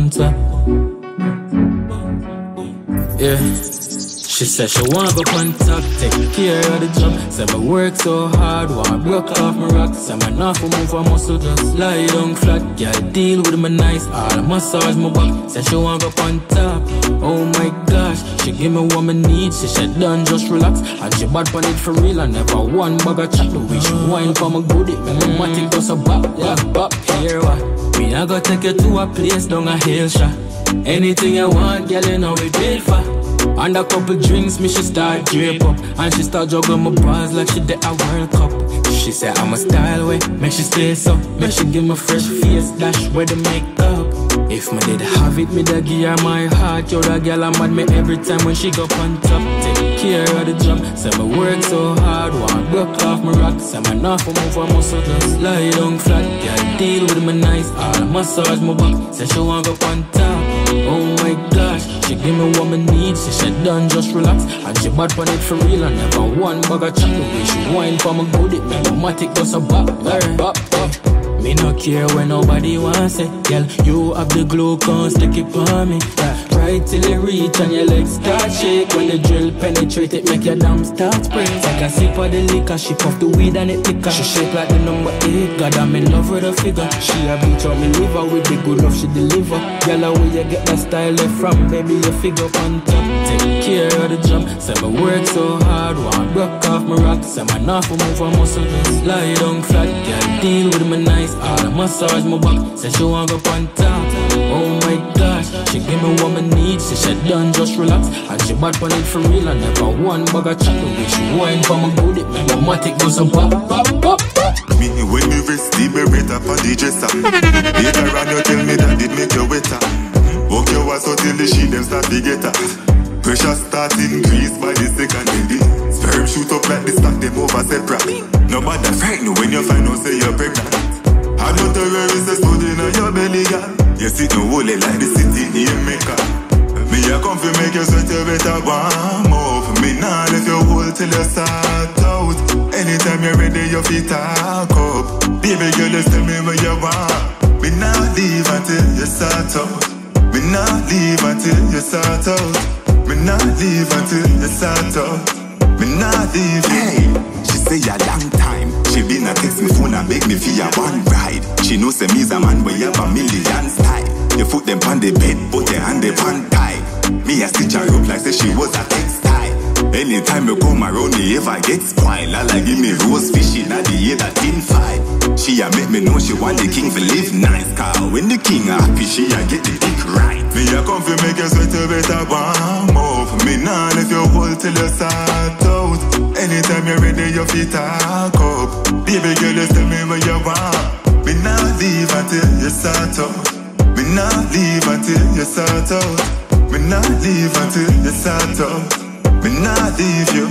bouncer. Yeah. She said she want go on top, take care of the job. Said I work so hard, want broke off my rocks. Said I not for move a muscle, just lie down flat. Yeah, deal with me nice, all massage my back. Said she want go on top, oh my gosh. She give me what me need, she said done, just relax. And she bad on it for real, I never one bag of chat. The way she wine for my goodie, me matic does a bop, bop. Here what? Me I go take you to a place down a hill shot. Anything you want, girl, you know we paid for. And a couple drinks, me she start drape up. And she start juggling my bars like she did a World Cup. She said I'm a style way, make she stay so. Make she give me fresh face, dash where the makeup. If me did have it, me da give her my heart. Yo, that girl I'm mad me every time when she go on top. Take care of the job, say me work so hard. Want broke off my rocks, say me not for move a muscle, just lie down flat. Girl, deal with me nice, all massage my back. Say she want go on top, oh my gosh. She give me what me need, she said done, just relax. And she bad on it for real, and never one bag of chat. The way she wine for my goodie, me matic does a bop, bop. Me no care when nobody wants it, girl. You have the glue, can't stick it on me. Yeah. Try till you reach and your legs start shake. When the drill penetrate it, make your damn start spray. Take a sip of the liquor, she puff the weed and it thicker. She shake like the number 8, God I'm in love with her figure. She a beat on me liver with the good love she deliver. Girl, where you get that style left from, baby, you figure up on top. Take care of the job, say me work so hard. Want broke off my rocks, say me not for move a muscle, just lie down flat. Girl, deal with me nice, all massage my back. Say she want go on top, oh my gosh. She give me what me need, she said done, just relax. And she bad on it for real, and never one bag of chat. The way she wine for my goodie, me matic do some pop. Me when me rest the beretta on the dresser. Later on you tell me that it make you wetter. Walk your ass out till the sheep them start to get her. Pressure start increase by the second day. Sperm shoot up like the stack them over separate. Nobody frightened when you find out say you're pregnant. I know terrorists exploding on your belly, girl. You sit no woolly like the city in Mecca. Me a come to make you sweat, you better warm up. Me nah let you hold till you start out. Anytime you're ready, your feet talk up. Baby girl, just tell me what you want. Me nah leave until you start out. Me nah leave until you start out. Me nah leave until you start out. Me nah leave. Hey, she say a long time. She been a text me phone and beg me for a one ride. She knows say me's a man where you have a million style. You put them on the bed, put your hand upon tie. Me a stitch her up like say she was a textile. Anytime you come around me, if I get spoiled, I like give me rose fish in the year that in fight. She a make me know she want the king to live nice. Cause when the king happy, she a get the dick right. Me a come fi make you sweat, you better warm up. Me nah let you hold till you start out. Anytime you're ready, your feet talk up. Baby girl, just tell me what you want. Me nah leave until you start out. Me nah leave until you start out. Me nah leave until you start out. Me nah leave you.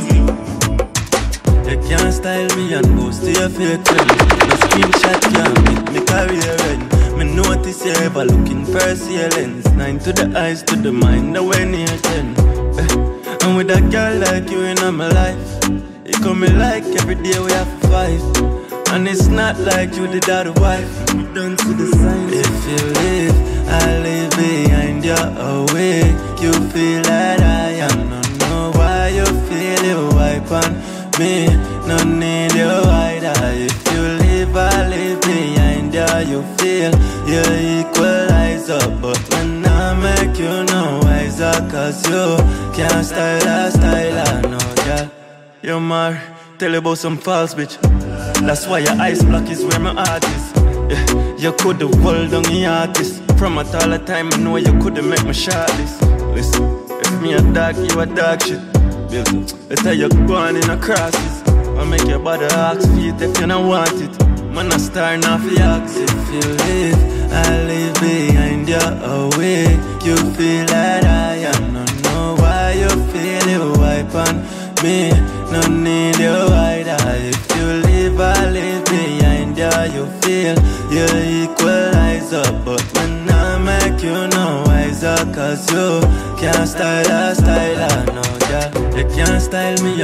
You can't style me and boast to your fake friend. No screenshot can't make me career end. Me notice you ever looking for a lens. 9 to the eyes, to the mind, nowhere near 10. And with a girl like you in my life, you come me like every day we have to fight. And it's not like you the other wife. You don't see the signs. If you leave, I leave behind you away. You feel that I am. No know why you feel you wipe on me. No need you wider. If you leave, I leave behind you. You feel you equalize up. But when I make you no wiser, cause you can't style a styler, no girl. You're mar, tell you about some false bitch. That's why your eyes black is where my heart is. Yeah, you could've hold on your artist. From at all the time I know you could've make my shot list. Listen, if me a dog, you a dog shit. Better you go on in a crosses. I make your body ask feet if you don't want it. Man a star now for ask. If you leave, I leave behind you away. You feel that I am. No know why you feel you wipe on me. No need you wider. If you leave, I leave behind you. You feel you equalize up. But when I make you no wiser, cause you can't style a styler, no girl. You can't style me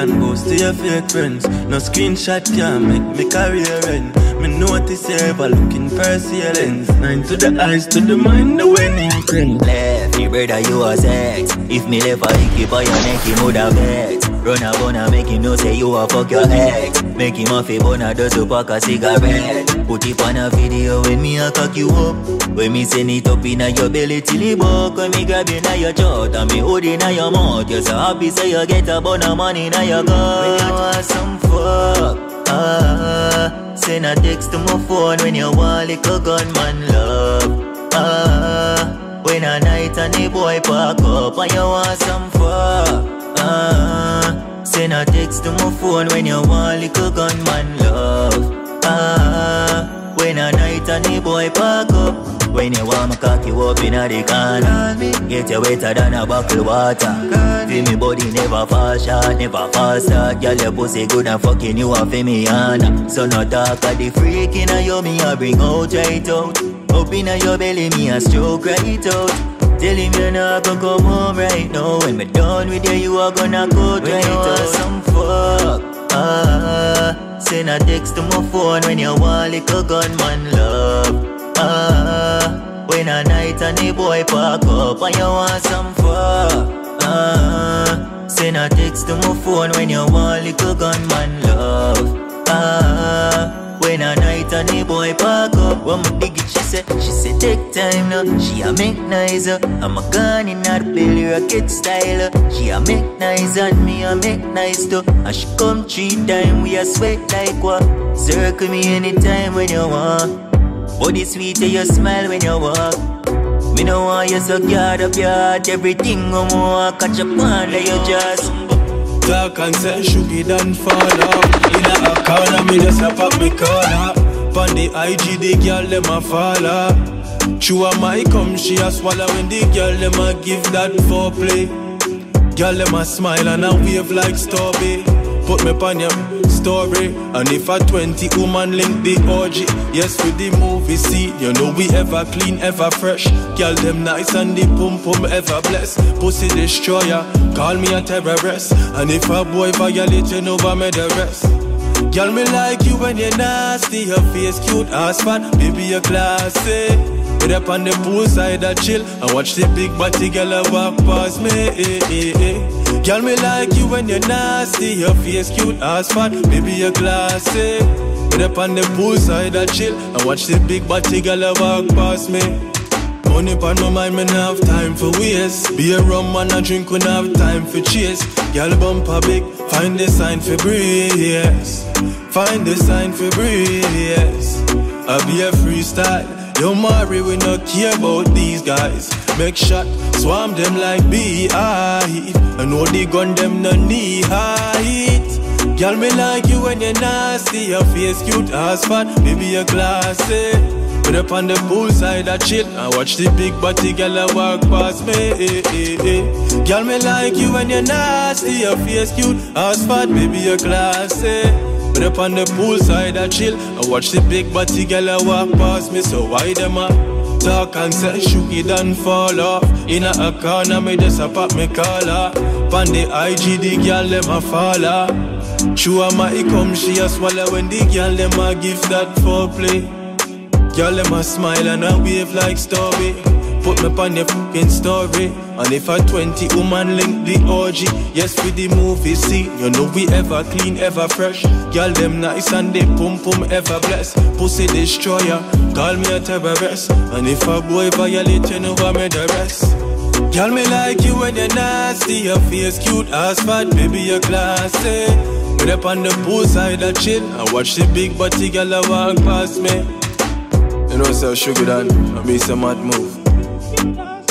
and boast to your fake friends. No screenshot can make me career end. Me notice you ever looking for ceilings. 9 to the eyes, to the mind, the winning friend. Left, me brother, you a sex. If me left a hickey by your neck, he would have vex. Run a bun make him know say you a fuck your ex. Make him off a bun a dozen pack a cigarette. Put it on a video when me a cock you up. When me send it up inna your belly till he buck. When me grab inna your throat and me hold inna your mouth. You so happy say you get a bun of money inna your gut. When you want some fuck, send a text to my phone when you want like a gunman love. When a night and the boy pack up and you want some fuck, send a text to my phone when you want like a gunman love. When a night and the boy pack up, when you want me cock you up inna the corner, get you wetter than a buckle water. Feel me body never fall short, never fall start. Girl your pussy good and fucking you a femiana. So no talk of the freak inna you, me a bring out right out. Up inna your belly, me a stroke right out. Tell him you're not gonna come home right now. When me done with you, you are gonna go right out. Some fuck, send a text to my phone when you want like a gunman love. When a night and the boy pack up and you want some fuck, send a text to my phone when you want like a gunman love. When a night and the boy pack up, when me dig it, she say take time now. She a make nice, I'm a gun in her belly rocket style. She a make nice and me a make nice too. And she come 3 times, we a sweat like what? Circle me anytime when you want. Body sweet and you smile when you walk. Me no want you so guard up your heart. Everything go more catch up on like you just talk and say sugar done fall off. In a corner me just a pop me collar. Pon the IG the girl dem a follow. Chew a my come she a swallow when the girl dem a give that foreplay. Girl dem a smile and a wave like Stubby. Put me pon your story. And if a 20 woman link the orgy, yes with the movie scene. You know we ever clean, ever fresh. Girl them nice and the pum pum ever blessed. Pussy destroyer, call me a terrorist. And if a boy violate you know I made the rest. Girl me like you when you're nasty. Your face cute as fat, baby you're classy. Get up on the poolside and chill and watch the big body girl walk past me. Girl me like you when you're nasty. Your face cute as fat, baby you're classy. Get up on the poolside and chill and watch the big body girl walk past me. Money pon my mind, me nah have time for waste. Be a rum and a drink, we nah have time for chase. Girl bumper big, find the sign for breathe, yes. Find the sign for breathe, yes. I be a freestyle. Yo Mari, we no care about these guys. Make shot, swarm them like beehive. I know the gun them no knee height. Girl me like you when you're nasty. Your face cute as fat, baby you're classy. Put up on the poolside I chill and watch the big body girl walk past me. Girl me like you when you're nasty. Your face cute as fat, baby you're classy. Put up on the poolside I chill and watch the big body girl walk past me. So why them a talk and say sugar done fall off? In a corner me just a pop me collar. Pon the IG the girl them a follow. Chew a my come she a swallow when the girl them a give that foreplay. Girl them a smile and a wave like Stubby. Put me on your fucking story. And if a 20 woman link the orgy, yes with the movie scene. You know we ever clean, ever fresh. Girl them nice and they pum pum ever blessed. Pussy destroyer, call me a terrorist. And if a boy violate you know I made the rest. Girl me like you when you're nasty. Your face cute as fat, baby you're classy. Get up on the poolside I chill and watch the big body girl walk past me. You know so sugar done, I be some mad move.